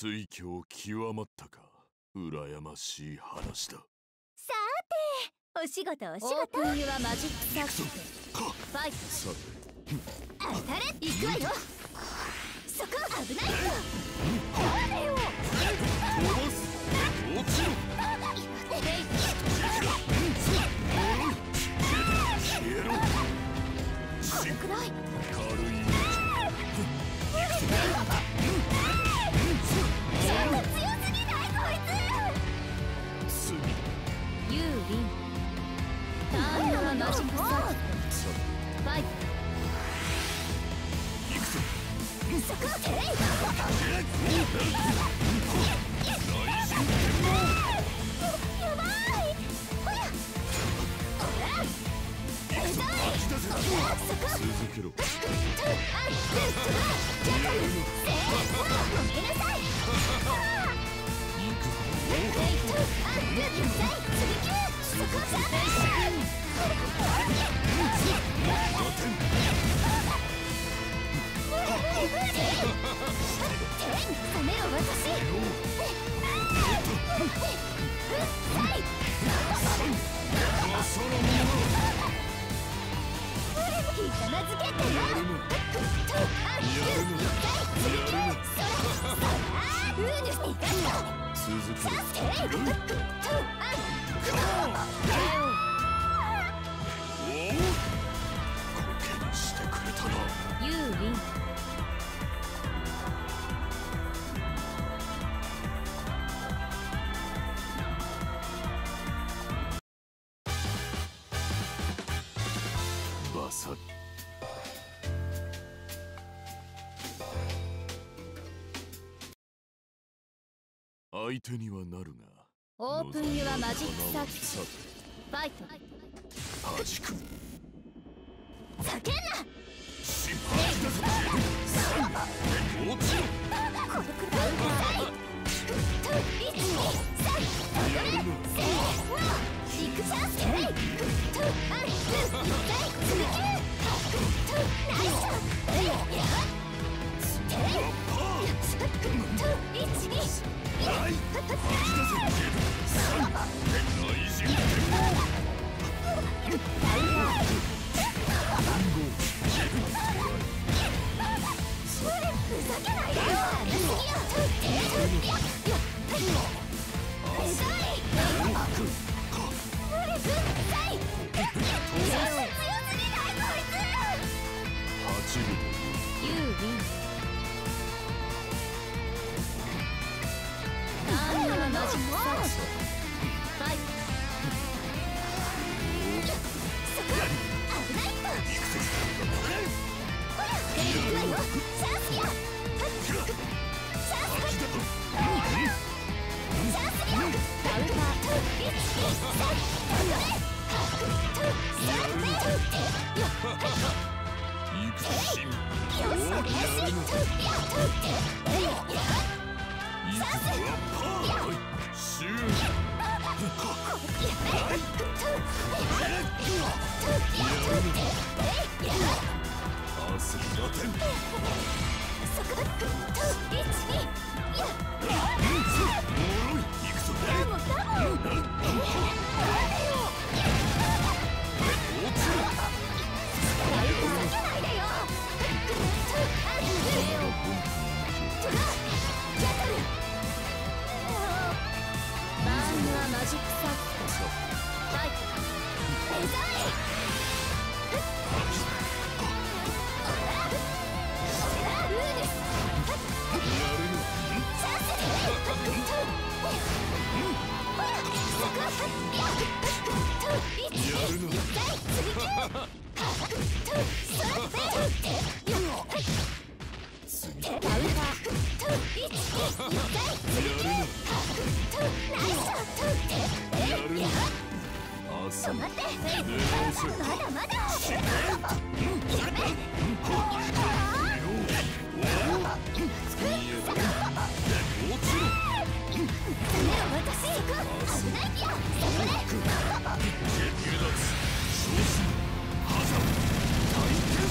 水郷極まったか。羨ましい話だ。 さーて、お仕事お仕事。 オープンユアマジックサーキットファイト。 さて当たれ、行くわよ。そこ危ないよ。どうだよ。 飛ばす。落ちろ。消えろ。 軽くない。 軽い。 強すぎないこいつ。 ユーリンターンユアマジックサーキットファイト。 行くぞ。 そこてい。やばい。ほら。 続けろ。バサッ。相手にはなるが。 オープンユアマジックサーキットファイト。 はじく。 叫んな。 心配だぞ。落ちろ。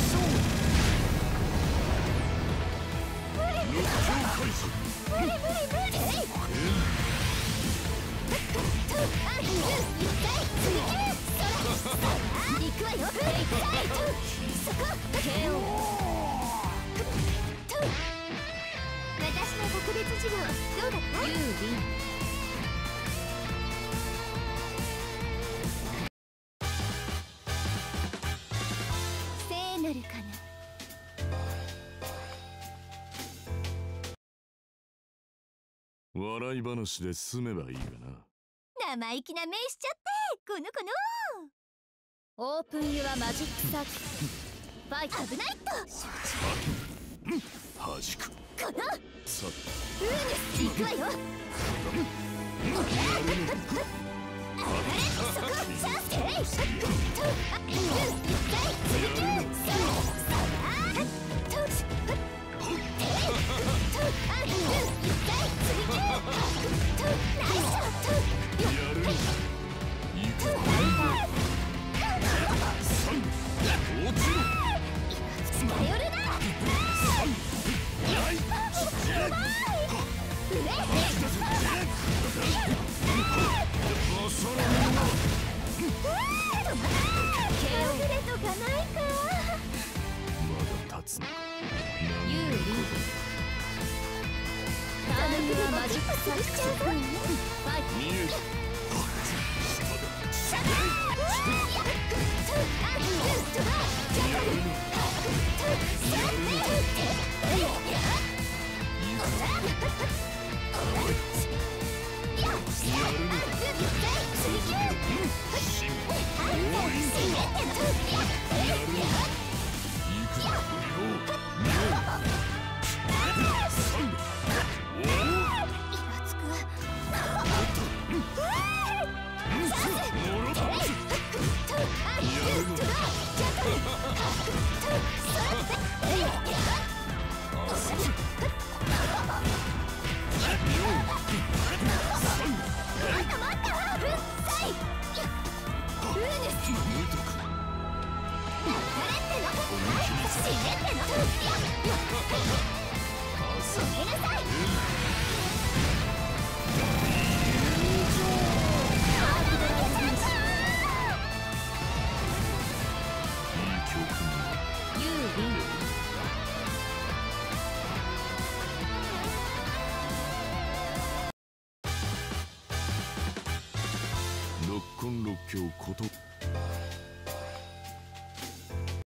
無理無理無理。 行くわよ。そこ。私の特別授業どうだった？ ユーリン。 聖なるかな。 笑い話で済めばいいがな。 生意気な目しちゃってこの子の。 オープンユアマジックサークル。ファイト。 危ないと。 はじく。 このさ行くわよ。当たれ。そこ。チャンスケイ。 まだ立つのか。 ユーリン。ターンユアマジックサークル。ファイト。 見える。六根六教こと